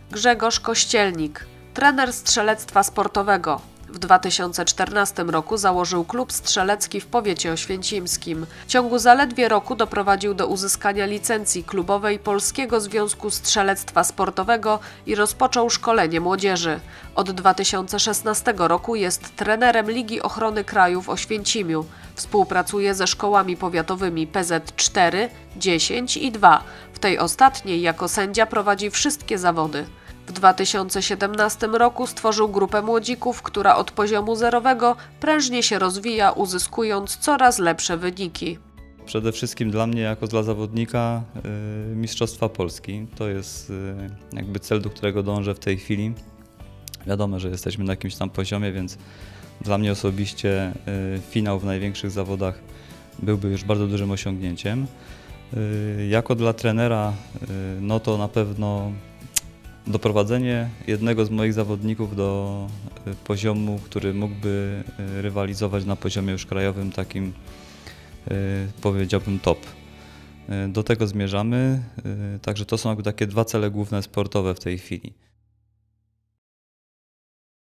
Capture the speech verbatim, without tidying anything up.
Grzegorz Kościelnik, trener strzelectwa sportowego. W dwa tysiące czternastym roku założył klub strzelecki w powiecie oświęcimskim. W ciągu zaledwie roku doprowadził do uzyskania licencji klubowej Polskiego Związku Strzelectwa Sportowego i rozpoczął szkolenie młodzieży. Od dwa tysiące szesnastego roku jest trenerem Ligi Ochrony Kraju w Oświęcimiu. Współpracuje ze szkołami powiatowymi P Z cztery, dziesięć i dwa. W tej ostatniej jako sędzia prowadzi wszystkie zawody. W dwa tysiące siedemnastym roku stworzył grupę młodzików, która od poziomu zerowego prężnie się rozwija, uzyskując coraz lepsze wyniki. Przede wszystkim dla mnie, jako dla zawodnika, y, Mistrzostwa Polski. To jest y, jakby cel, do którego dążę w tej chwili. Wiadomo, że jesteśmy na jakimś tam poziomie, więc dla mnie osobiście y, finał w największych zawodach byłby już bardzo dużym osiągnięciem. Y, jako dla trenera, y, no to na pewno doprowadzenie jednego z moich zawodników do poziomu, który mógłby rywalizować na poziomie już krajowym, takim, powiedziałbym, top. Do tego zmierzamy, także to są jakby takie dwa cele główne sportowe w tej chwili.